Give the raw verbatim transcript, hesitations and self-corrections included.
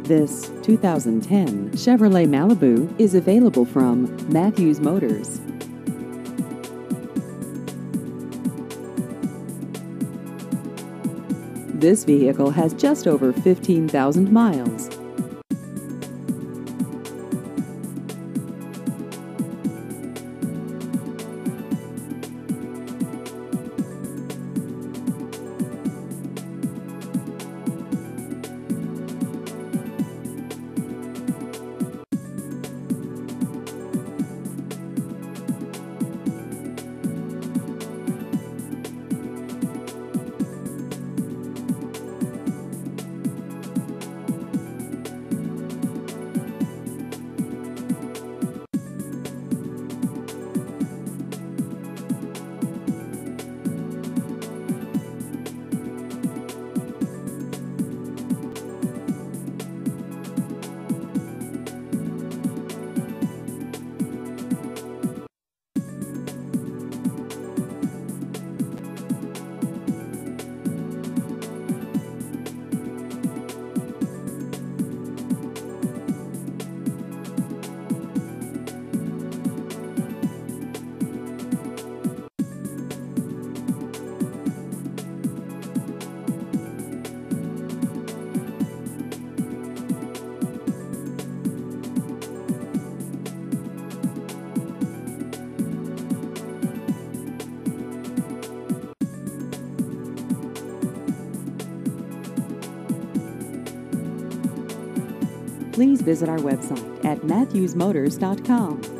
This two thousand ten Chevrolet Malibu is available from Matthews Motors. This vehicle has just over fifteen thousand miles. Please visit our website at matthews motors dot com.